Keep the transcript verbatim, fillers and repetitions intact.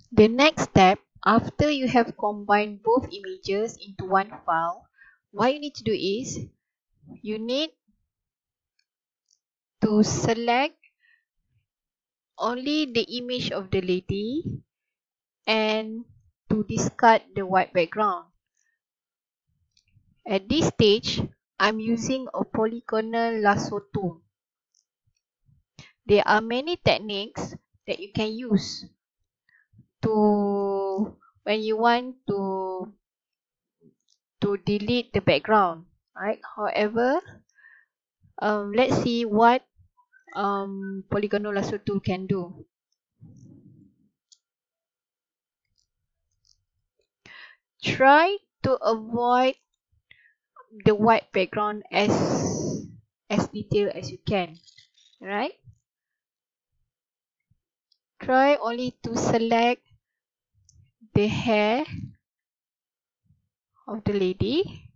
The next step, after you have combined both images into one file, what you need to do is you need to select only the image of the lady and to discard the white background. At this stage, I'm using a polygonal lasso tool. There are many techniques that you can use to when you want to to delete the background, right? However, um, let's see what um, polygonal lasso tool can do. Try to avoid the white background as as detailed as you can, right? Try only to select the hair of the lady